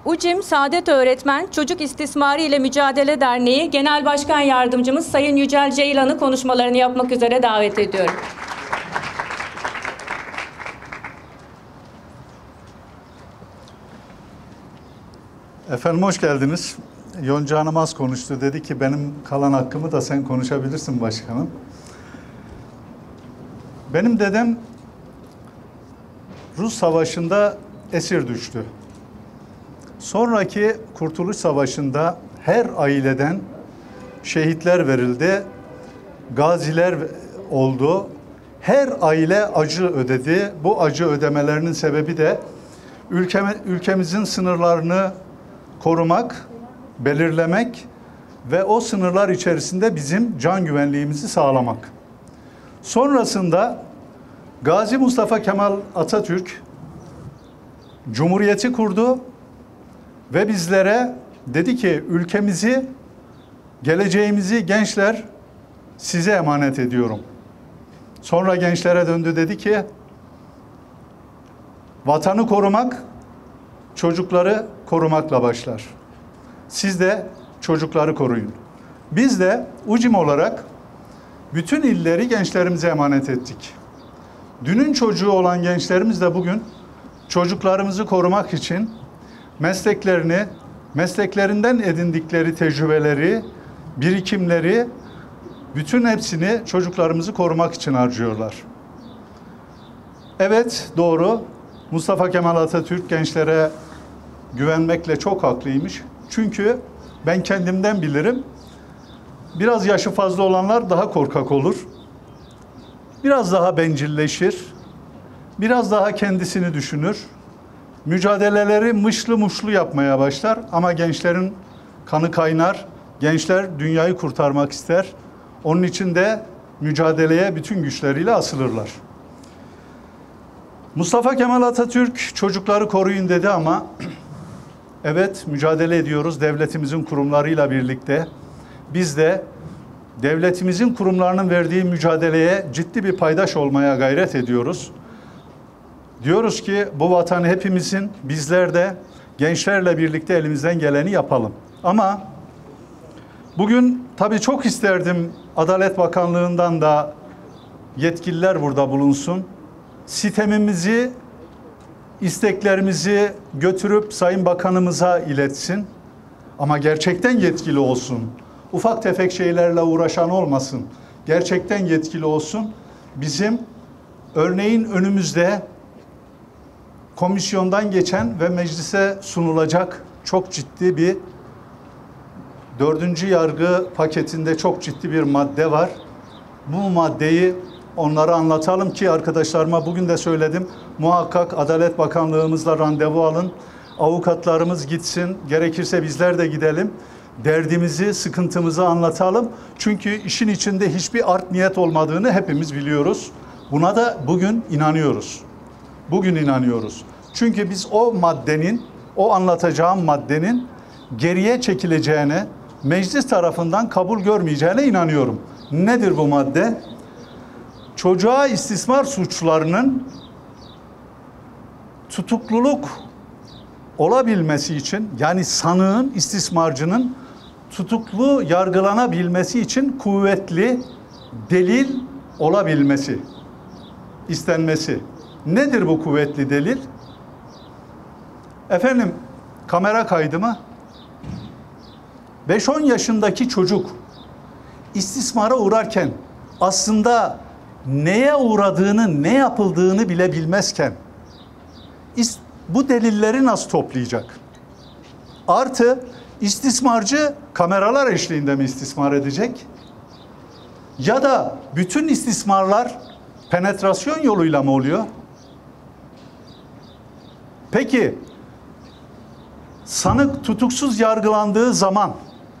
UCİM Saadet Öğretmen Çocuk İstismarı ile Mücadele Derneği Genel Başkan Yardımcımız Sayın Yücel Ceylan'ı konuşmalarını yapmak üzere davet ediyorum. Efendim hoş geldiniz. Yonca Hanım az konuştu. Dedi ki benim kalan hakkımı da sen konuşabilirsin başkanım. Benim dedem Rus Savaşı'nda esir düştü. Sonraki Kurtuluş Savaşı'nda her aileden şehitler verildi, gaziler oldu. Her aile acı ödedi. Bu acı ödemelerinin sebebi de ülkemizin sınırlarını korumak, belirlemek ve o sınırlar içerisinde bizim can güvenliğimizi sağlamak. Sonrasında Gazi Mustafa Kemal Atatürk Cumhuriyeti kurdu ve bizlere dedi ki ülkemizi, geleceğimizi gençler size emanet ediyorum. Sonra gençlere döndü, dedi ki vatanı korumak çocukları korumakla başlar. Siz de çocukları koruyun. Biz de UCİM olarak bütün illeri gençlerimize emanet ettik. Dünün çocuğu olan gençlerimiz de bugün çocuklarımızı korumak için mesleklerini, mesleklerinden edindikleri tecrübeleri, birikimleri, bütün hepsini çocuklarımızı korumak için harcıyorlar. Evet, doğru. Mustafa Kemal Atatürk gençlere güvenmekle çok haklıymış. Çünkü ben kendimden bilirim. Biraz yaşı fazla olanlar daha korkak olur. Biraz daha bencilleşir. Biraz daha kendisini düşünür. Mücadeleleri mışlı muşlu yapmaya başlar. Ama gençlerin kanı kaynar. Gençler dünyayı kurtarmak ister. Onun için de mücadeleye bütün güçleriyle asılırlar. Mustafa Kemal Atatürk çocukları koruyun dedi ama evet, mücadele ediyoruz devletimizin kurumlarıyla birlikte. Biz de devletimizin kurumlarının verdiği mücadeleye ciddi bir paydaş olmaya gayret ediyoruz. Diyoruz ki bu vatanı hepimizin, bizler de gençlerle birlikte elimizden geleni yapalım. Ama bugün tabii çok isterdim Adalet Bakanlığı'ndan da yetkililer burada bulunsun. Sitemimizi, isteklerimizi götürüp Sayın Bakanımıza iletsin. Ama gerçekten yetkili olsun. Ufak tefek şeylerle uğraşan olmasın. Gerçekten yetkili olsun. Bizim örneğin önümüzde komisyondan geçen ve meclise sunulacak çok ciddi bir 4. yargı paketinde çok ciddi bir madde var. Bu maddeyi onlara anlatalım ki arkadaşlarıma bugün de söyledim. Muhakkak Adalet Bakanlığımızla randevu alın. Avukatlarımız gitsin. Gerekirse bizler de gidelim. Derdimizi, sıkıntımızı anlatalım. Çünkü işin içinde hiçbir art niyet olmadığını hepimiz biliyoruz. Buna da bugün inanıyoruz. Bugün inanıyoruz. Çünkü biz o maddenin, o anlatacağım maddenin geriye çekileceğine, meclis tarafından kabul görmeyeceğine inanıyorum. Nedir bu madde? Çocuğa istismar suçlarının tutukluluk olabilmesi için, yani sanığın, istismarcının tutuklu yargılanabilmesi için kuvvetli delil olabilmesi istenmesi. Nedir bu kuvvetli delil? Efendim, kamera kaydı mı? 5-10 yaşındaki çocuk istismara uğrarken aslında neye uğradığını, ne yapıldığını bile bilmezken bu delilleri nasıl toplayacak? Artı istismarcı kameralar eşliğinde mi istismar edecek? Ya da bütün istismarlar penetrasyon yoluyla mı oluyor? Peki sanık tutuksuz yargılandığı zaman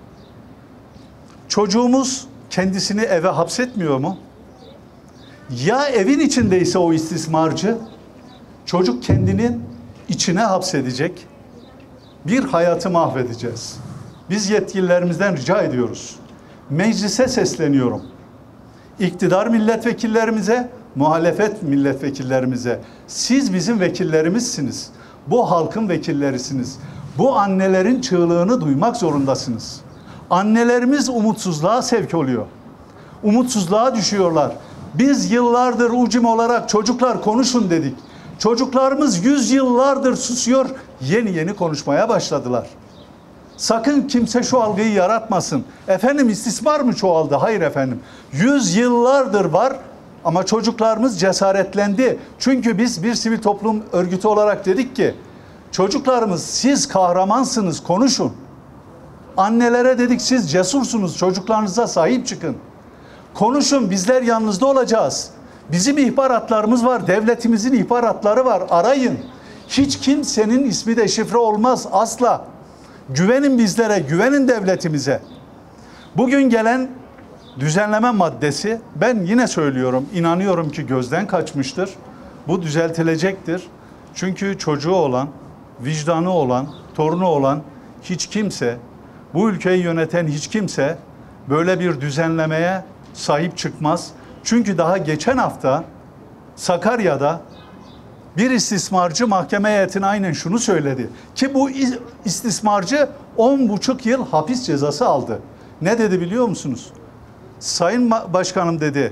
çocuğumuz kendisini eve hapsetmiyor mu? Ya evin içindeyse o istismarcı, çocuk kendini içine hapsedecek, bir hayatı mahvedeceğiz. Biz yetkililerimizden rica ediyoruz. Meclise sesleniyorum. İktidar milletvekillerimize, muhalefet milletvekillerimize. Siz bizim vekillerimizsiniz. Bu halkın vekillerisiniz. Bu annelerin çığlığını duymak zorundasınız. Annelerimiz umutsuzluğa sevk oluyor. Umutsuzluğa düşüyorlar. Biz yıllardır UCİM olarak çocuklar konuşun dedik. Çocuklarımız 100 yıllardır susuyor, yeni yeni konuşmaya başladılar. Sakın kimse şu algıyı yaratmasın. Efendim istismar mı çoğaldı? Hayır efendim. 100 yıllardır var ama çocuklarımız cesaretlendi. Çünkü biz bir sivil toplum örgütü olarak dedik ki çocuklarımız siz kahramansınız, konuşun. Annelere dedik siz cesursunuz, çocuklarınıza sahip çıkın. Konuşun, bizler yanınızda olacağız. Bizim ihbaratlarımız var, devletimizin ihbaratları var, arayın. Hiç kimsenin ismi de şifre olmaz asla. Güvenin bizlere, güvenin devletimize. Bugün gelen düzenleme maddesi, ben yine söylüyorum, inanıyorum ki gözden kaçmıştır. Bu düzeltilecektir. Çünkü çocuğu olan, vicdanı olan, torunu olan hiç kimse, bu ülkeyi yöneten hiç kimse böyle bir düzenlemeye sahip çıkmaz. Çünkü daha geçen hafta Sakarya'da bir istismarcı mahkeme heyetine aynen şunu söyledi. Ki bu istismarcı 10,5 yıl hapis cezası aldı. Ne dedi biliyor musunuz? Sayın Başkanım dedi,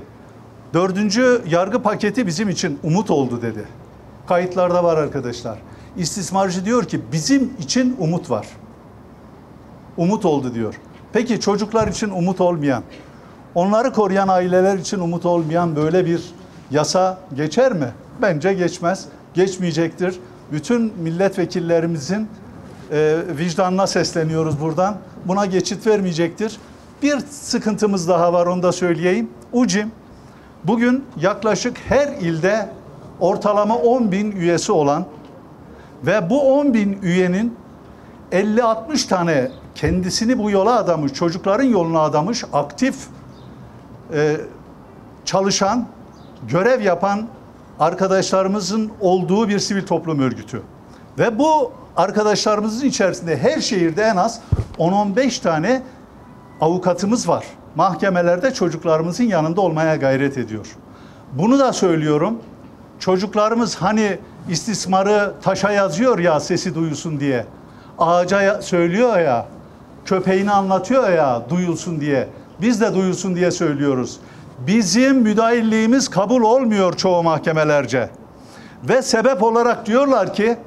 4. yargı paketi bizim için umut oldu dedi. Kayıtlarda var arkadaşlar. İstismarcı diyor ki bizim için umut var. Umut oldu diyor. Peki çocuklar için umut olmayan, onları koruyan aileler için umut olmayan böyle bir yasa geçer mi? Bence geçmez. Geçmeyecektir. Bütün milletvekillerimizin vicdanına sesleniyoruz buradan. Buna geçit vermeyecektir. Bir sıkıntımız daha var, onu da söyleyeyim. UCİM bugün yaklaşık her ilde ortalama 10.000 üyesi olan ve bu 10.000 üyenin 50-60 tane kendisini bu yola adamış, çocukların yoluna adamış, aktif çalışan, görev yapan arkadaşlarımızın olduğu bir sivil toplum örgütü. Ve bu arkadaşlarımızın içerisinde her şehirde en az 10-15 tane avukatımız var. Mahkemelerde çocuklarımızın yanında olmaya gayret ediyor. Bunu da söylüyorum. Çocuklarımız hani istismarı taşa yazıyor ya sesi duyulsun diye. Ağaca söylüyor ya, köpeğini anlatıyor ya duyulsun diye. Biz de duyulsun diye söylüyoruz. Bizim müdahilliğimiz kabul olmuyor çoğu mahkemelerce. Ve sebep olarak diyorlar ki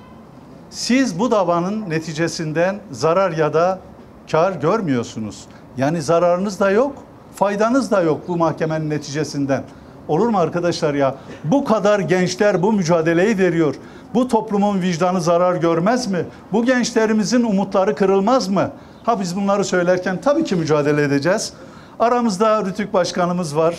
siz bu davanın neticesinden zarar ya da kar görmüyorsunuz. Yani zararınız da yok, faydanız da yok bu mahkemenin neticesinden. Olur mu arkadaşlar ya? Bu kadar gençler bu mücadeleyi veriyor. Bu toplumun vicdanı zarar görmez mi? Bu gençlerimizin umutları kırılmaz mı? Ha biz bunları söylerken tabii ki mücadele edeceğiz. Aramızda Rütük Başkanımız var.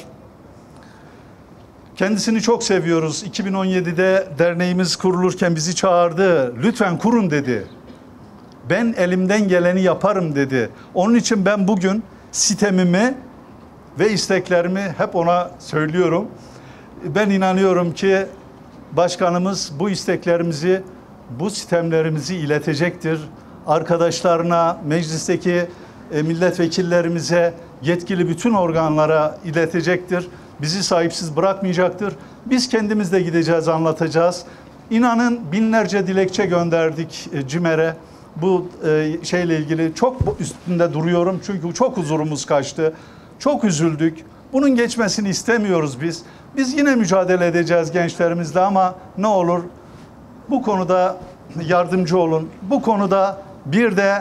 Kendisini çok seviyoruz. 2017'de derneğimiz kurulurken bizi çağırdı. Lütfen kurun dedi. Ben elimden geleni yaparım dedi. Onun için ben bugün sitemimi ve isteklerimi hep ona söylüyorum. Ben inanıyorum ki başkanımız bu isteklerimizi, bu sistemlerimizi iletecektir. Arkadaşlarına, meclisteki milletvekillerimize, yetkili bütün organlara iletecektir. Bizi sahipsiz bırakmayacaktır. Biz kendimiz de gideceğiz, anlatacağız. İnanın binlerce dilekçe gönderdik CİMER'e. Bu şeyle ilgili çok üstünde duruyorum. Çünkü çok huzurumuz kaçtı. Çok üzüldük. Bunun geçmesini istemiyoruz biz. Biz yine mücadele edeceğiz gençlerimizle ama ne olur bu konuda yardımcı olun. Bu konuda bir de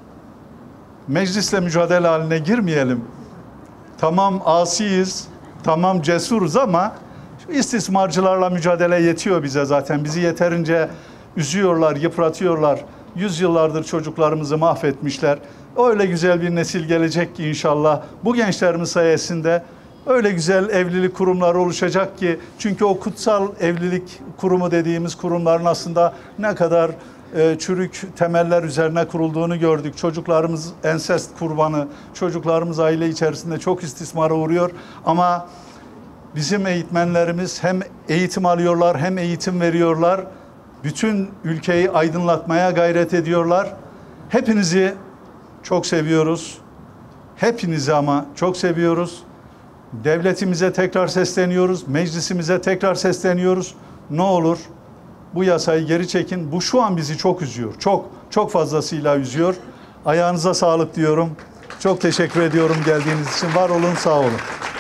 meclisle mücadele haline girmeyelim. Tamam asiyiz, tamam cesuruz ama istismarcılarla mücadele yetiyor bize zaten. Bizi yeterince üzüyorlar, yıpratıyorlar. Yüzyıllardır çocuklarımızı mahvetmişler. Öyle güzel bir nesil gelecek ki inşallah bu gençlerimiz sayesinde öyle güzel evlilik kurumları oluşacak ki çünkü o kutsal evlilik kurumu dediğimiz kurumların aslında ne kadar çürük temeller üzerine kurulduğunu gördük. Çocuklarımız ensest kurbanı, çocuklarımız aile içerisinde çok istismara uğruyor ama bizim eğitmenlerimiz hem eğitim alıyorlar hem eğitim veriyorlar. Bütün ülkeyi aydınlatmaya gayret ediyorlar. Hepinizi çok seviyoruz. Hepinizi ama çok seviyoruz. Devletimize tekrar sesleniyoruz. Meclisimize tekrar sesleniyoruz. Ne olur bu yasayı geri çekin. Bu şu an bizi çok üzüyor. Çok. çok fazlasıyla üzüyor. Ayağınıza sağlık diyorum. Çok teşekkür ediyorum geldiğiniz için. Var olun, sağ olun.